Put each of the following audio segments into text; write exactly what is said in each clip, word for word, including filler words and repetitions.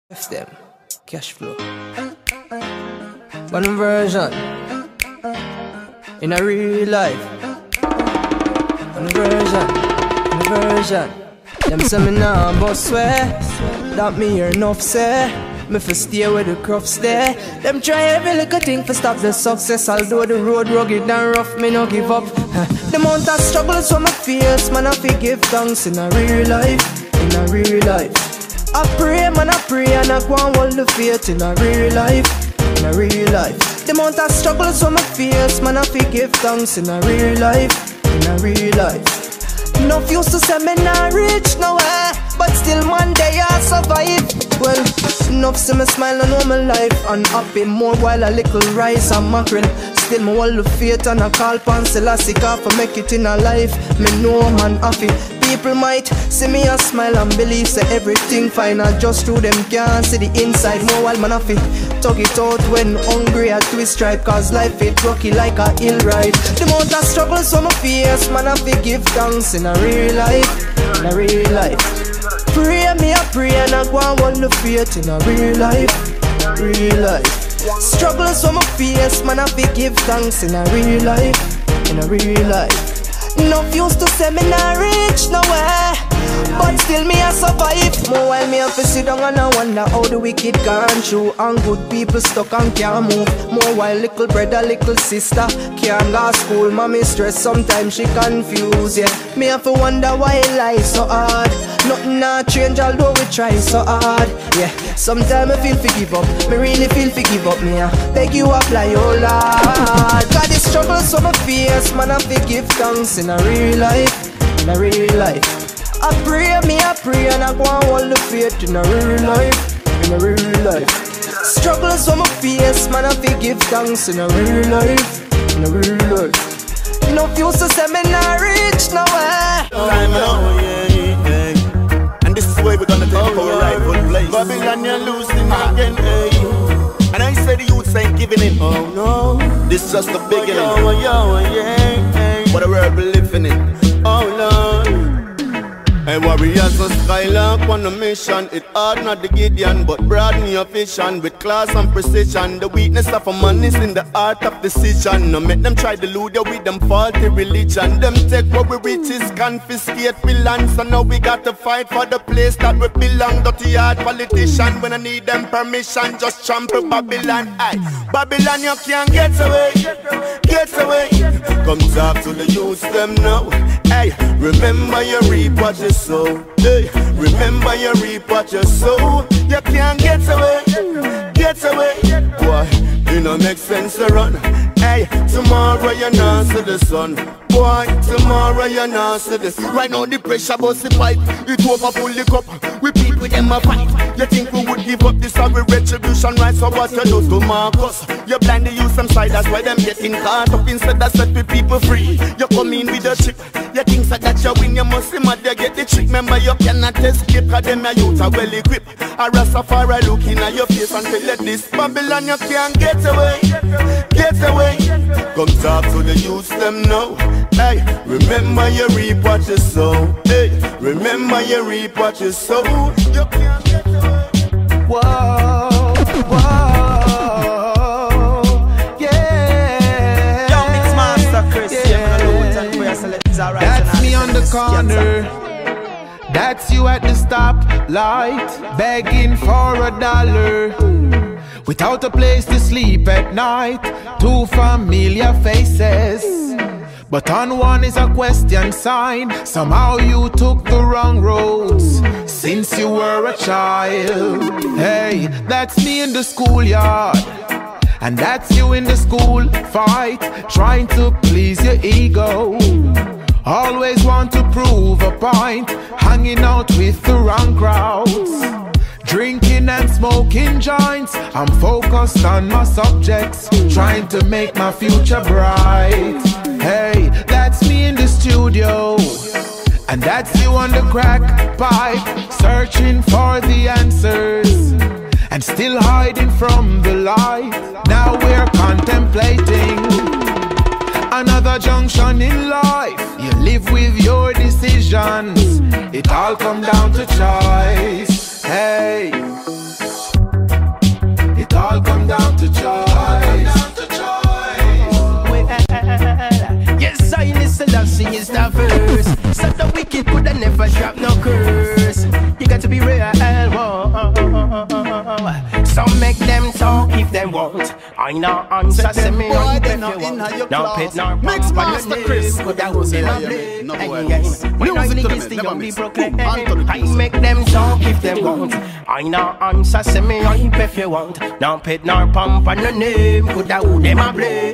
F them, cash flow. One version in a real life. One version, one version. Them say me nah but swear that me hear enough say. Me for stay where the crops there. Them try every little thing for stop the success. Although the road rugged and rough, me no give up. The amount of struggles from my face, man I forgive thanks in a real life, in a real life. I pray, man, I pray, and I go and hold the faith in a real life, in a real life. The amount of struggles from my face, man, I forgive thanks in a real life, in a real life. Enough used to say me not rich nowhere, but still one day I survive. Well, enough see me smile and know my life and happy more while a little rice and mackerel. Still me hold the faith and I call pan Selassie for make it in a life. Me know man happy. People might see me and smile and believe say everything fine, and just through them can't see the inside. More while man happy tug it out when hungry at twist stripe, cause life it rocky like a hill ride. The amount of struggles on my face, man I give thanks in a real life, in a real life. Pray me I pray and I go and hold the faith in a real life, real life. Struggles on my face, man I give thanks in a real life, in a real life. Enough used to say me not rich nowhere, but still me I survive. More while me have to sit down and I wonder how the wicked gone through and good people stuck and can't move. More while little brother, little sister can't go to school. Mommy stress, sometimes she confused, yeah. Me have to wonder why life so hard. Nothing not change although we try so hard, yeah. Sometimes I feel to give up, me really feel to give up. Me I beg you apply, oh Lord. Got the struggles on my face, man I forgive thanks in a real life, in a real life. I pray me I pray and I go and hold the faith in a real life, in a real life. Struggles on my face, man I forgive thanks in a real life, in a real life. Enough used to say me not rich nowhere. Time now, yeah, yeah. And this is where we're gonna take oh, our rightful place. Babylon, you're losing again, hey. And I say the youths ain't giving in. Oh no, this is just the beginning. Oh, yo, yo, yeah, yeah. What a world we living in. Oh Lord. Hey, warriors of Skylark on a mission. It hard not the Gideon, but broaden your vision with class and precision. The weakness of a man is in the art of decision. No make them try to lure you with them faulty religion. Them take what we riches, confiscate we land. So now we got to fight for the place that we belong. Dirty hard politician, when I need them permission, just trample Babylon. Aye, Babylon you can't get away, get away. Come talk to the youths them now. Hey, remember you reap what you sow. Hey, remember you reap what you sow. You can't get away, get away. Boy, it don't make sense to run. Hey, tomorrow you're not see the sun. Boy, tomorrow you're not see the sun. Right now the pressure bust the pipe. It over pull the cup. We beat with them a fight. You think we would give up this sorry retribution right? So what you do to Marcus? You blind the use some side, that's why them getting caught up. Instead of set with people free, you come in with a chip. You think so that you win, you must see mad, you get the trick. Remember you cannot escape, cause them your youth are well equipped. A Rastafari looking at your face and tell you this. Babylon you can't get away, get away. Come talk to the youths them now. Hey, remember you reap what you sow. Hey, remember you reap what you sow. You can't get away. Whoa, whoa, yeah. Young Mix Master Chris, yeah. That's me on the corner. That's you at the stoplight, begging for a dollar. Without a place to sleep at night, two familiar faces. But on one is a question sign. Somehow you took the wrong roads since you were a child. Hey, that's me in the schoolyard. And that's you in the school fight, trying to please your ego. Always want to prove a point, hanging out with the wrong crowds. Drinking and smoking joints, I'm focused on my subjects, trying to make my future bright. Hey, that's me in the studio. And that's you on the crack pipe, searching for the answers and still hiding from the light. Now we're contemplating another junction in life. You live with your decisions, it all comes down to choice. Hey, have no curse. You got to be real. Whoa. Some make them talk if they want. I know answer, say me on if you want. No pit, no Mix Master Chris. Could I will be lovely. No when I niggas the young be proclaim, I make them talk if they want. I know answer, say me on if you want. No pit, no pump, and no name. Could I will them a blame.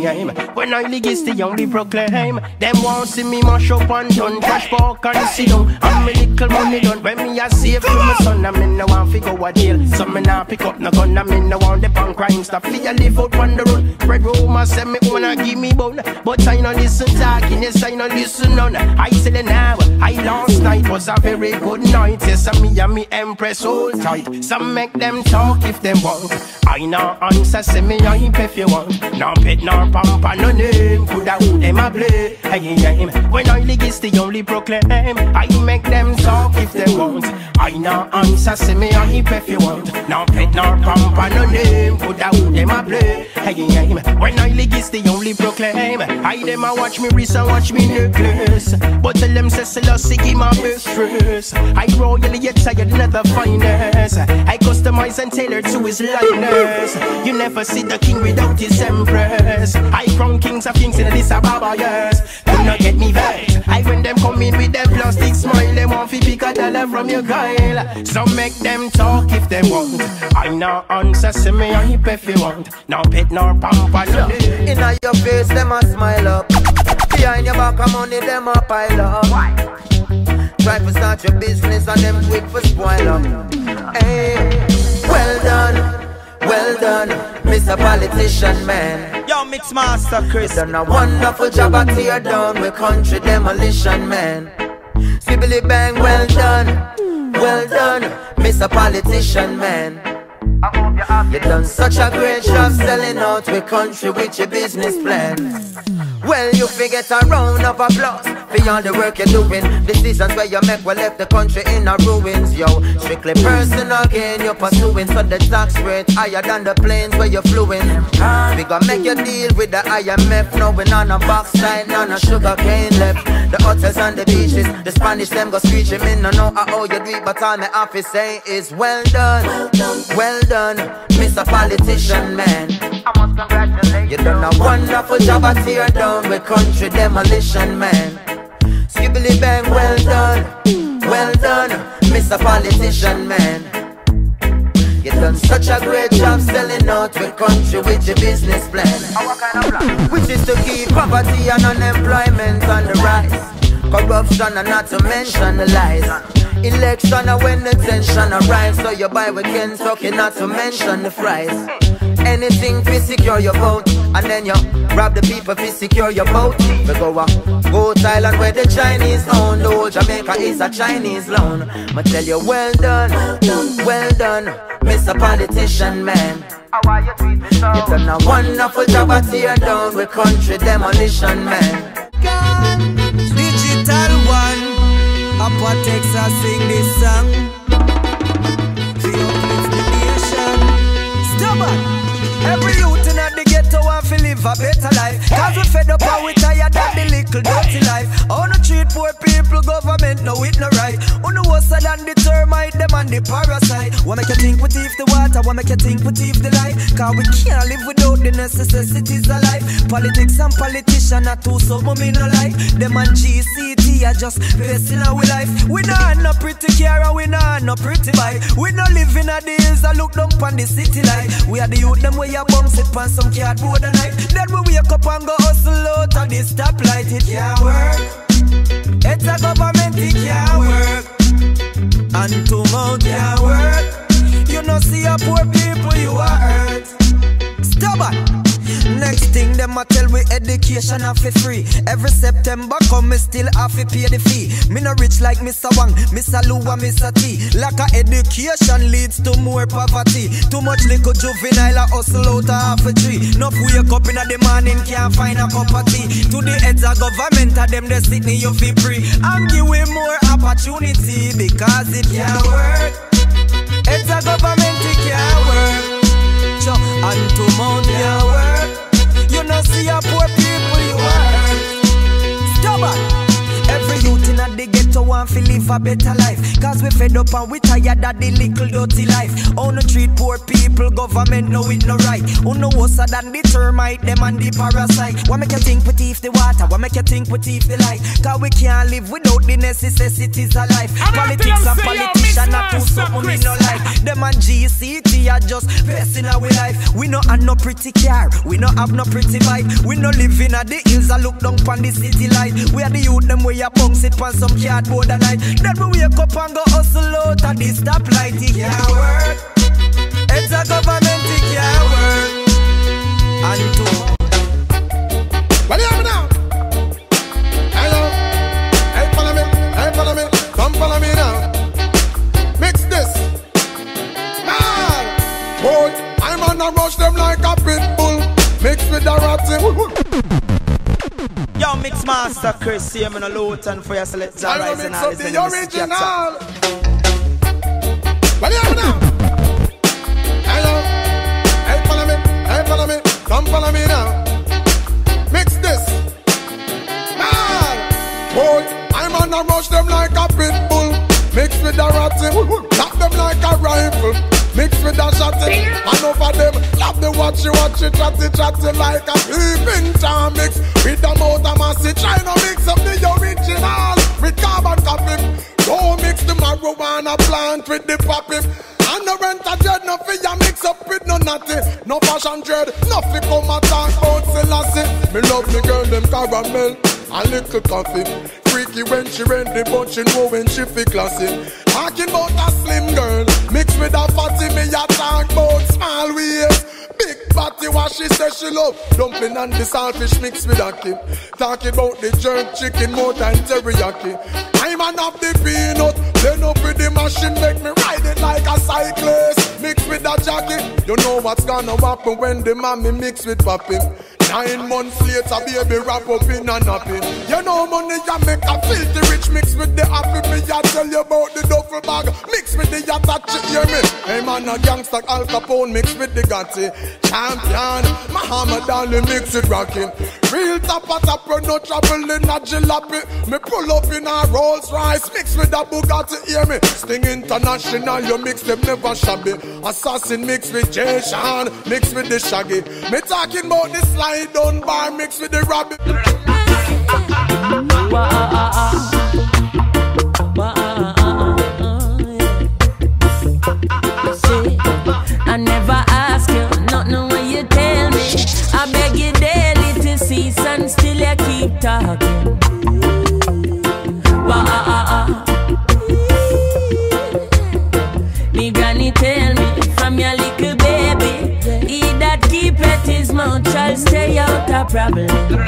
When I niggas the young be proclaim, them won't see me mash up and done. Cash pork and sit down. I'm a little money done. When me a save for my son, I'm in the one figure a deal. Some me now pick up no gun, I'm in the one the punk crime stuff. Me a live out on the road. Red rumor say me wanna give me bone, but I no listen talking, yes I no listen none. I tell you now, I last night was a very good night. Yes, and me and me empress hold tight. Some make them talk if them want. I no answer, say me hype if you want. No pet, no pump, and no name. Coulda who them a play. Hey, hey, when I is the only proclaim, I make them talk if they want. I no answer, say me hype if you want. No pet, no pump, and no name. Coulda who them a play. Hey, hey, when I is the only proclaim, I them a watch me wrist and watch me necklace. But tell them say Selassie give my best dress. I royally yet tired not the finest. I customize and tailor to his likeness. You never see the king without his empress. I crown kings of kings in this Ababa, yes. Do not get me vexed. I when them come in with them plastic smile, they want to pick a dollar from your guile. So make them talk if they want. I no answer, say me hype if you want. No pet nor pamper, no. Inna your face, them a smile up. Behind your back, of money, them a pile up. Why? Try to start your business and them quick for spoil up. Hey, well done, well done, Mister Politician Man. Yo, Mix Master Chris. You done a wonderful job at tear down with country demolition man. Sibbly bang, well done, well done, Mister Politician Man. You done such a great job selling out with country with your business plan. Well, you forget a round of applause for all the work you're doing. Decisions where you make will left the country in a ruins, yo. Strictly personal gain you're pursuing, so the tax rate higher than the planes where you're fluing. We gonna make you deal with the I M F, knowing on a backside, none of sugar cane left. The hotels and the beaches, the Spanish them go screeching. Me no know how you do it, but all my office say is well done, well done, Mister Politician Man. I must congratulate you. You done a wonderful job at tear down with country demolition man. Skibbly bang, well done, well done, Mister Politician Man. You done such a great job selling out with country with your business plan. What kind of plan? Which is to keep poverty and unemployment on the rise. Corruption and not to mention the lies. Election and when the tension arrives, so you buy with Kentucky, not to mention the fries. Anything to secure your vote, and then you rob the people to secure your vote. We go up, go to Thailand where the Chinese own. The whole Jamaica is a Chinese loan. I tell you, well done, well done, Mister Politician Man. You done a wonderful job at tear down with country demolition man. Digital One, Upper Texas sing this song. The uplift the nation. Stubborn. Every youth in the ghetto want to live a better life. Cause we fed up and we tired of the little dirty life. On the treat poor people, government no it no right. On the worse than the termite, them and the parasite. Wanna make you think we thief the water, wanna make you think we thief the life. Cause we can't live without the necessities of life. Politics and politicians are too so me no like. Them and G C T are just facing our life. We not no pretty care and we not no pretty bike. We no live in a the hills and look down on the city life. We are the youth them way a bounce it pan some cardboard and night. Then we wake up and go hustle out of the stoplight. It can't work. It's a government, it can't work. And to mount can't work. You know see a poor people you are hurt. Stubborn. Next thing them a tell we education have for free. Every September come me still have to pay the fee. Me no rich like Mister Wang, Mister Lou and Mister T. Lack of education leads to more poverty. Too much little juvenile a hustle out of half a tree. Enough wake up in the morning can't find a cup of tea. To the heads of government of them they sitting you feel free. And give we more opportunity because it can't work. It's a government it can't work. Sure. And to mount can't work. You know see a poor people you are. Stubborn. Every youth in the ghetto want to live a better life. Cause we fed up and we tired of the little dirty life. Oh no treat poor people, government know it no right. Oh no worse than the termite, them and the parasite. What make you think we thief the water? What make you think we thief the light? Cause we can't live without the necessities of life. Politics and politicians are too something we no like. Them and G C T are just passing our life. We no have no pretty car, we no have no pretty bike. We no live in a the hills and look down on the city light. We are the youth them way a bounce it on some cardboard a night. Then we wake up and go hustle out at the stoplight. It can't work. It's a government, it can't work. And to what do you have now? Hello, hey follow me, hey follow me, come follow me now. Mix this, man. Boy, I'm on a rush them like a pit bull, mixed with a ratty. Yo, Mix Master Chris, here I'm in a Luton for your selector. I will mix up the original. What do you have now? Hello, hey follow me, hey follow me, come follow me now. Mix this, man. Boy, I'm on a rush them like a pit bull, mixed with a ratty. Knock them like a rifle, mixed with a shotty. And over them, love the watchy watchy, chatty chatty like a peeping Tom mix. With the motor massy, try to mix up the original with carbon copy. Don't mix the marijuana plant with the poppy. And the rent a dread, no fear mix up with no natty. No fashion dread, nothing come a talk about Selassie. Me love me girl, them caramel, a little coffee. Freaky when she ready, but she know when she feel classy. Talking about a slim girl, mixed with a fatty. Me a talk about small waist. Big fatty, what she says she love. Dumpling and the saltfish mixed with a kid. Talking about the jerk chicken more than teriyaki. I'm an of the peanut, then up with the machine, make me ride it like a cyclist. Mixed with a jacket, you know what's gonna happen when the mommy mix with papi. Nine months later, baby wrap up in a nappy. You know money ya make a filthy rich mix with the happy. Me ya tell you about the duffel bag mix with the yatta, hear me? Hey man, a gangsta Al Capone mix with the Gotti. Champion, Muhammad Ali mix with rockin'. Real top a top, no trouble in a jalopy. Me pull up in a Rolls Royce mix with a Bugatti, hear me? Sting International, you mix them never shabby. Assassin mix with Jay Sean, mix with the Shaggy. Me talking about the slide down bar mix with the rabbit. I never ask you, not know what you tell me. I beg you daily to cease and still you keep talking. Me granny tell me from your little baby, he that keep at his mouth shall stay out of problem.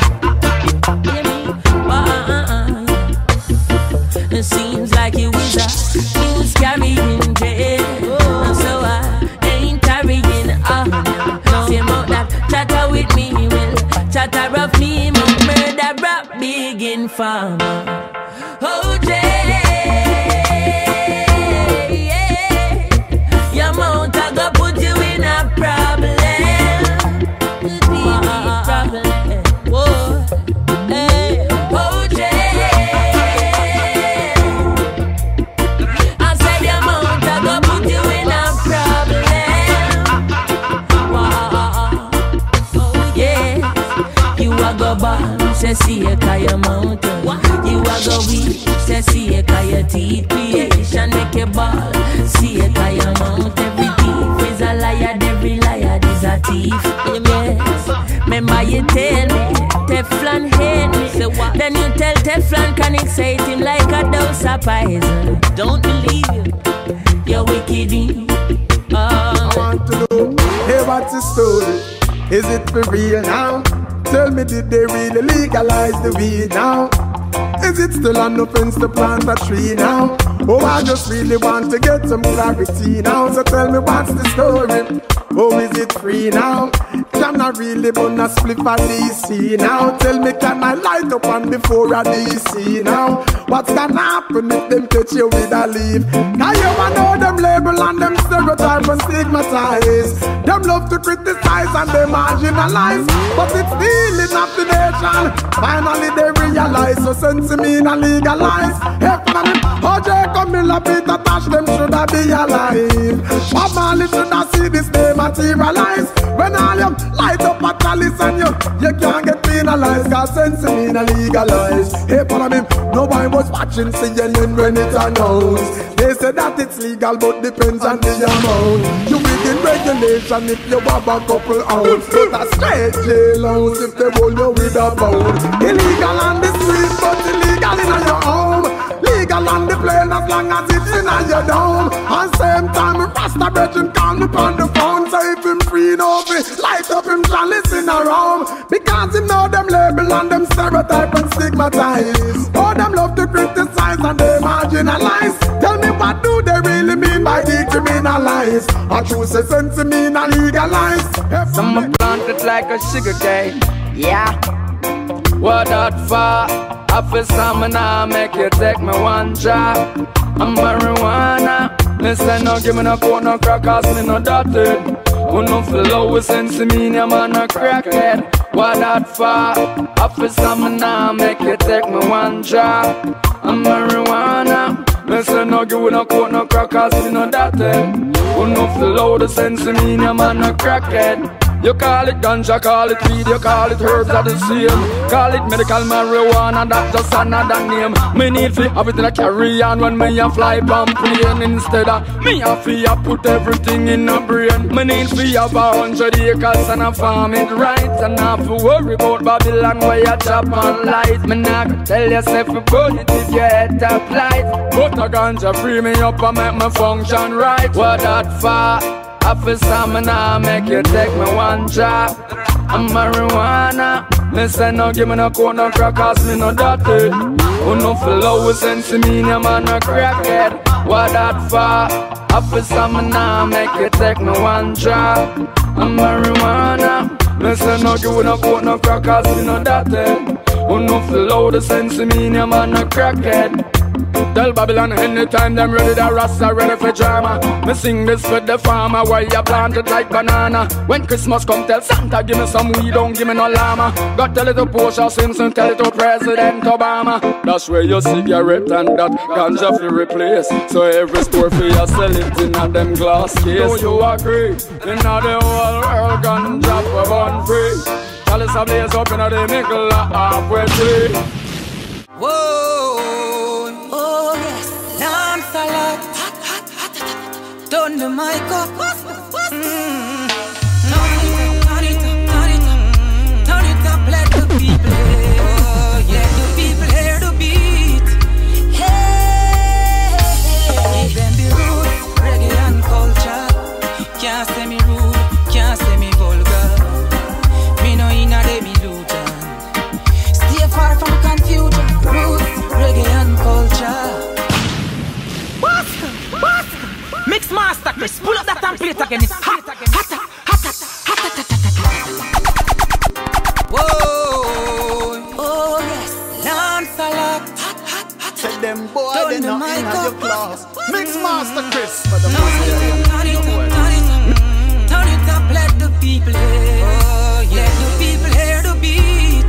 It seems like you is a news carrying jail, so I ain't carrying on. Same out that chatter with me will chatter of me, murder rap big informer. Oh Jay, your mouth I go put you in a problem. Say see a kaya mountain. You a go weak. Say see a kaya teeth. Creation make a ball. See a kaya mount. Every thief is a liar. Every liar is a thief. Yes. Remember you tell me Teflon hate me. Say what? Then you tell Teflon can excite him like a dose of poison. Don't believe you. You're wicked. Oh. I want to know, hey, what's the story? Is it for real now? Tell me, did they really legalize the weed now? Is it still an offense to plant a tree now? Oh, I just really want to get some clarity now. So tell me, what's the story? Oh, is it free now? Can I really burn a spliff at D C now? Tell me, can I light up on before a D C now? What's gonna happen if them catch you with a leaf? Now you wanna know them label and them stereotype and stigmatize. Them love to criticize and they marginalize, but it's stealing of the nation. Finally they realize, so sense me and legalize. If follow me. O J Camilla, Peter Tosh, them shoulda be alive. Bob Marley shoulda see this day materialize. When all you light up a chalice and you, you can't get penalized. Cause sense mean a legalize. Hey, follow me. Nobody was watching C N N when it announced. They say that it's legal but depends on the amount. You within regulation if you have a couple ounce. But a straight jail house if they hold you with a pound. Illegal on the street but illegal in your home. Legal on the plane as long as it's in your dome. And same time Rasta Brethren call me on the phone. Say if him free no free, light up him chalice in a room. Because him know them label and them stereotype and stigmatize. Oh, them love to criticize and they marginalize. Tell me what do they really mean by decriminalize? I choose a sense of mean and legalize. Some are planted like a sugar cane. Yeah. What that for? I feel some now make you take me one drop. I'm marijuana. Listen, no give me no coke, no crack, cause me no dotted. Who no flow with sense of me, I'm on a crackhead. What that for? I feel some now make you take me one drop. I'm marijuana. Listen, no give me no coke, no crack, cause me no dotted. Who no flow the sense of me, I'm on a crackhead. You call it ganja, call it weed, you call it herbs, are the same. Call it medical marijuana, that's just another name. Me need fi have it in a carry on when me a fly bomb plane. Instead of me a fi a put everything in a brain. Me need fi have a hundred acres and a farm it right. And not fi worry about Babylon where you chop and light. Me not gonna tell yourself to burn it if your head top light. But a ganja free me up and make me function right. What that for? I feel some now make you take me one drop. I'm marijuana. Listen, no give me no coke, no crack, cause me no dirty. Who no flow with sense of me, I'm on a crackhead. What that for? I feel some now make you take me one drop. I'm marijuana. Listen, no give me no coke, no crack, cause me no dirty. Who no flow the sense of me, I'm on a crackhead. Tell Babylon anytime them ready, the Rasta ready for drama. Me sing this for the farmer where you planted like banana. When Christmas come, tell Santa give me some weed, don't give me no llama. Got tell it to Portia Simpson, tell it to President Obama. That's where your cigarette and that ganja fi replace. So every store for you sell it in a them glass case. Do you agree? In the whole world ganja for born free. Chalice a blaze up in the middle of halfway tree. Whoa. Oh yes, lamb salad, hot, hot, hot, hot, hot. Turn the mic up. Mm. Turn it up, turn it up, turn it up, turn it up. Let the people hear. Oh, let the people hear the beat. Hey, give them the roots, reggae and culture. Can't say me rude, can't say me vulgar. Me no inna them illusion. Stay far from confusion. Roots, reggae and culture. Boston, Boston. Mix master Chris, pull up that template again. It's hot, hot, hot, hot, hot, hot, hot. Whoa, oh yes, lamb salad. Hot, hot, hot. Tell them boy they not in your class. Mix master Chris. Turn it up, turn it up, turn it up. Turn it up, let the people hear. Oh, let the people hear the beat.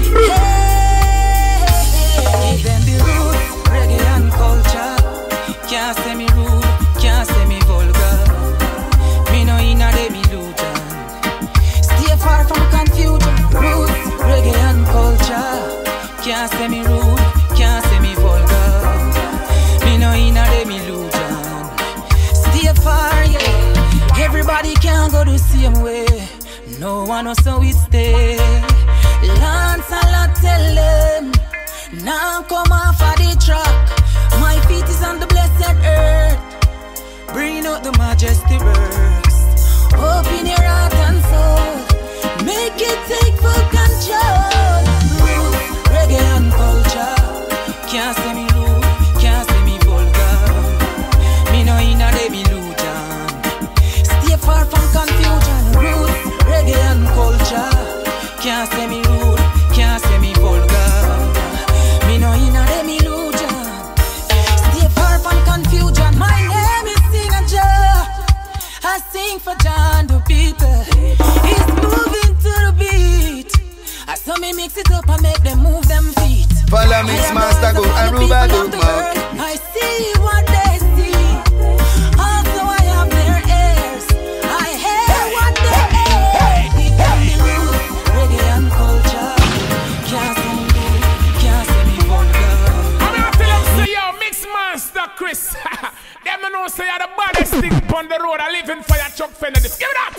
Hey, give them the roots, reggae and culture. Can't say me rude, can't say me vulgar. Me no inna them illusion. Stay far from confusion. Roots, reggae and culture. Can't say me rude, can't say me vulgar. Me no inna them illusion. Stay far, yeah. Everybody can't go the same way. No one knows how it stay. Lance a lot tell them. Now come off of the track. My feet is on the blessed earth. Bring out the majesty burst. Open your heart and soul. Make it take full control. Roots, reggae and culture. Can't say me rude, can't say me vulgar. Me no inna them illusion. Stay far from confusion. Roots, reggae and culture. Can't say me rude, can't say me vulgar. Me no inna them illusion. Stay far from confusion. My name is Singer Jah. I sing for John the people. He's moving to the beat. I saw me mix it up and make them move them feet. Follow Mix Master go and Ruba go mark. I see what they see. Also I have their ears. I hear what they hear. Deep down the roots, reggae and culture. Can't see me rude, can't see me vulgar. I'm gonna tell them say yo, Mix Master Chris. Them know say you're the baddest thing on the road. I living for your Chuck Fender. Give it up.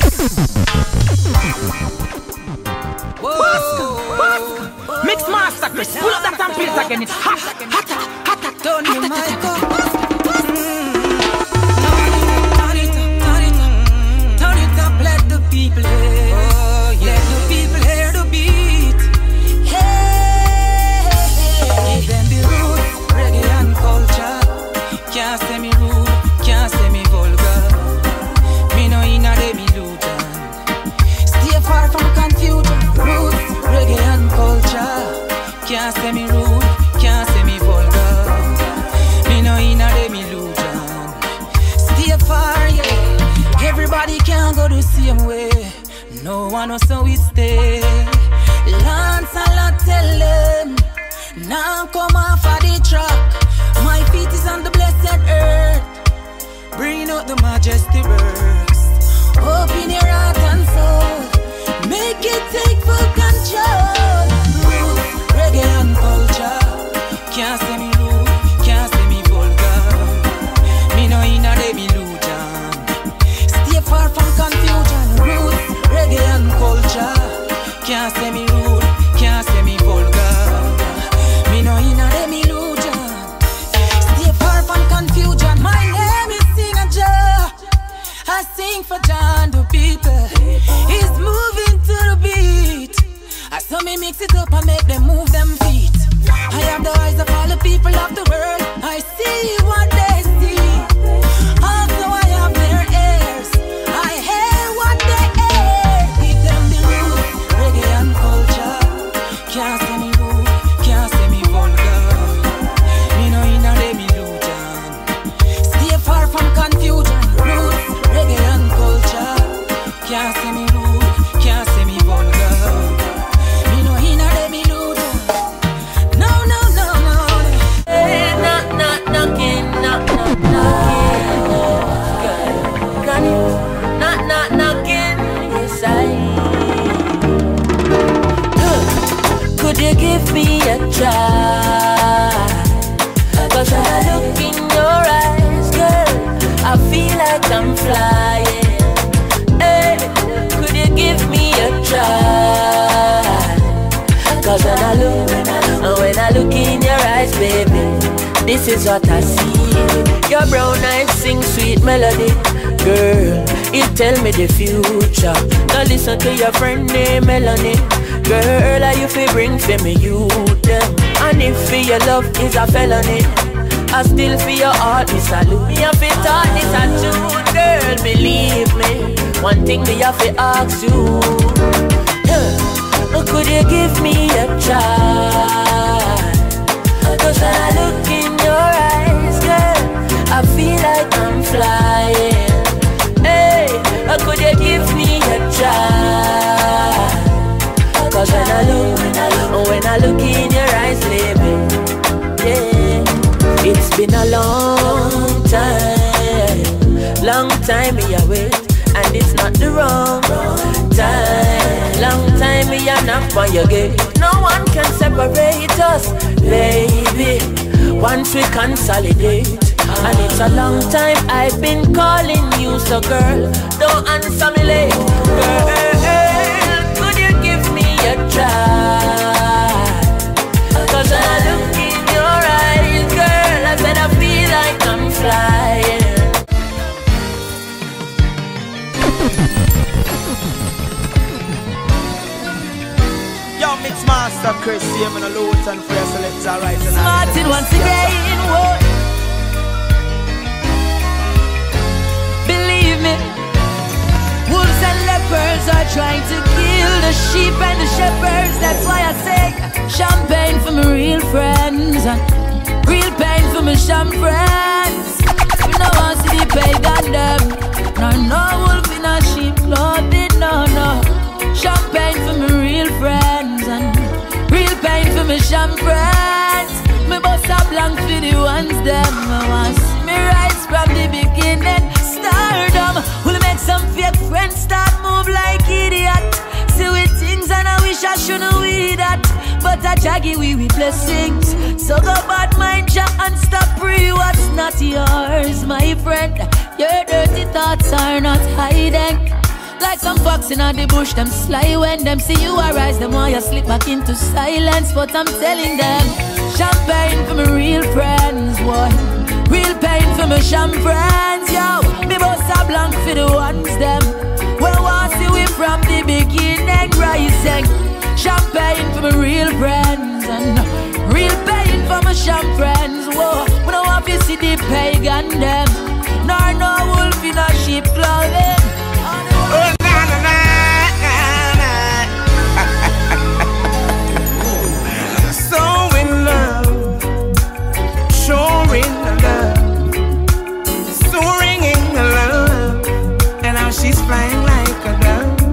Whoa. Mix Master Chris, pull up that and play it again. It's hot, hot, hot, hot. Turn your mic up. Turn it up, turn it up, turn it up. Let the people hear. Oh, yeah. Let the people hear the beat. Hey, give them the roots, reggae and culture. Can't say me rude, can't say me vulgar. Me no inna them illusion. Stay far from confusion. Roots, reggae and culture. Can't say me rude, can't say me vulgar. Me no inna them illusion. Stay far, yeah. Everybody can't go the same way. No one knows how we stay. Lance a lot tell them. Now come off of the track. My feet is on the blessed earth. Bring out the majesty burst. Open your heart and soul. Make it take full control. Roots, reggae and culture. Can't say me rude, can't say me vulgar. Me no inna them illusion. Stay far from confusion. Roots, reggae and culture. Can't say me rude, can't say me vulgar. Me no inna them illusion. Stay far from confusion. My name is Singer Jah. I sing for John the people. He's moving to the beat. I saw me mix it up and make them move them feet. I have the eyes of all the people of the world. I see what they see. Also I have their ears. I hear what they hear. Give them the roots, reggae and culture. Can't say me rude, can't say me vulgar. Me no inna them illusion. Stay far from confusion. Roots, reggae and culture. Can't say me rude, can't say me vulgar. Me no inna them illusion. No, no, no, no. Hey, knock, knock, knocking, knock, knock, knocking. Got it? Knock, knock, knocking. Yes, I. Look, could you give me a try? Cause when I look in your eyes, girl, I feel like I'm flying. Hey, could you give me a try? Cause when I look, and when I look in your eyes, baby, this is what I see. Your brown eyes sing sweet melody. Girl, it tell me the future. Now listen to your friend named Melanie. Girl, I you fi bring for me you them. And if for your love is a felony, I still for your heart me salute. Me have to talk this a truth, girl, believe me. One thing me have to ask you, yeah, could you give me a try? Cause when I look in your eyes, girl, I feel like I'm flying. Hey, could you give me a try? Cause when I look, when I look in your eyes, baby, yeah. It's been a long time, long time me a wait, and it's not the wrong time. Long time me a knock on your gate. No one can separate us, baby, once we consolidate. And it's a long time I've been calling you, so girl, don't answer me late. Girl, could you give me a try? Cause when I look in your eyes, girl, I said I feel like I'm flying. Yo, Mix Master Chris, I'm in a low and free, so let's alright. Started once again, whoa. Believe me, wolves and leopards are trying to kill the sheep and the shepherds. That's why I say champagne for my real friends and real pain for my sham friends. We no want to see the pagan them. No, no wolf in a sheep clothing, no, no. Champagne for my real friends and real pain for my sham friends. blank for the ones them. I want to see me rise from the beginning. Stardom will make some fake friends start move like idiot. See with things and I wish I shouldn't we that. But I jaggy we with blessings. So go bad mind ya and stop free what's not yours, my friend. Your dirty thoughts are not hiding. Like some fox in the bush, them sly when them see you arise. Them want you slip back into silence. But I'm telling them, champagne for my real friends, boy. Real pain for my sham friends, yo. Me boss a blank for the ones them. Well, want see we from the beginning rising. Champagne for my real friends and real pain for my sham friends. Whoa, we don't want to see the pagan them. Nor no wolf in a sheep clothing. Oh, na na na na na. So in love, showing the love, soaring in the love, and now she's flying like a dove.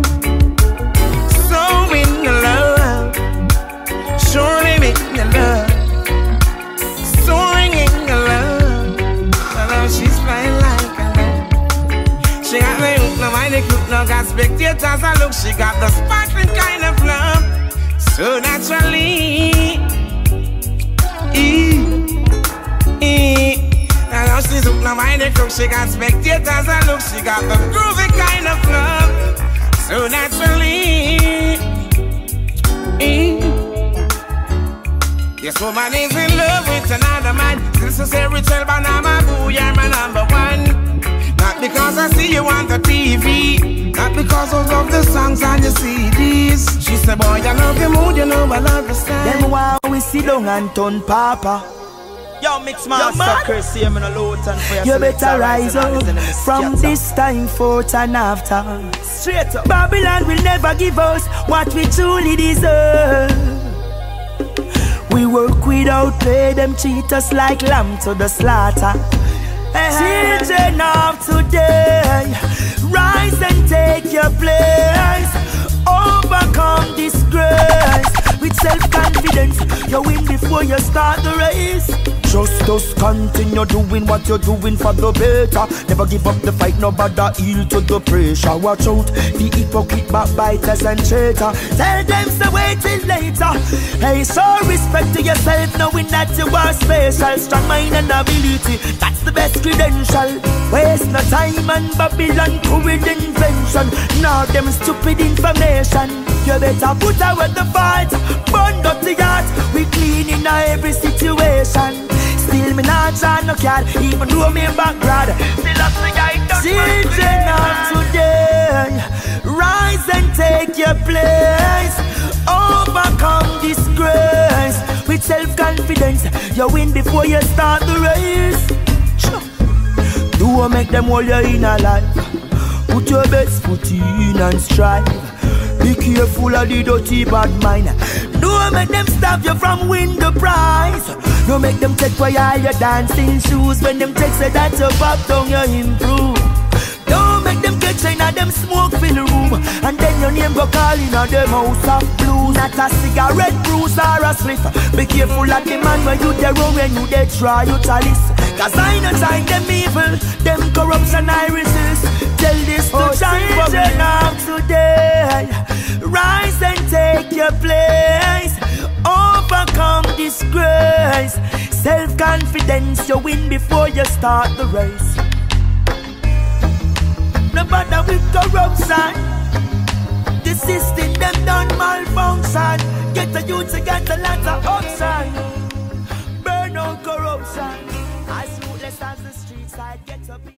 So in the love, surely in the love, soaring in the love, and now she's flying like a dove. She got the hook, no mind the crook, no got spectators a look. She got the sparkling kind of love, so naturally. E, e. Now she's hook, no mind the crook. She got spectators a look. She got the groovy kind of love, so naturally. E. This woman is in love with another man. This is every twelve, but I'm a boo, you're my number one. Not because I see you on the T V, not because I love the songs on your C Ds. She said, boy, I love your mood, you know I love the style. Them while we sit down and turn papa. Yo, mix master Chris, see him in a low turn for your you better rise up from this time forth and after. Straight up. Babylon will never give us what we truly deserve. We work without pay, them treat us like lamb to the slaughter. Children of today, rise and take your place. Overcome disgrace with self-confidence. You win before you start the race. Just us continue doing what you're doing for the better. Never give up the fight, no bother yield to the pressure. Watch out, the hypocrite backbiters and traitor. Tell them to wait till later. Hey, show respect to yourself, knowing that you are special. Strong mind and ability, that's the best credential. Waste no time and Babylon current invention. Now them stupid information. You better put away the fight, burn up the heart. We clean in every situation. Still me not try no card, even though me background. Still up the guy. Children of today, rise and take your place. Overcome disgrace with self-confidence. You win before you start the race. Do make them hold you in a life. Put your best foot in and strive. Be careful of the dirty bad mind. Don't make them stop you from win the prize. Don't make them take away all your dancing shoes. When them take say that you pop down you improve. Don't make them get in a them smoke fill the room. And then your name go call in a them house of blues. Not a cigarette bruise or a spliff. Be careful of the man when you dey run, when you dey try you chalice. Cause I know time them evil, them corruption I resist. Tell this to children of today, rise and take your place. Overcome disgrace. Self-confidence, you win before you start the race. No bother with corruption. The system them done malfunction. Get the youth to get a lot of option. Burn out corruption. As ruthless as the streets, I get to be.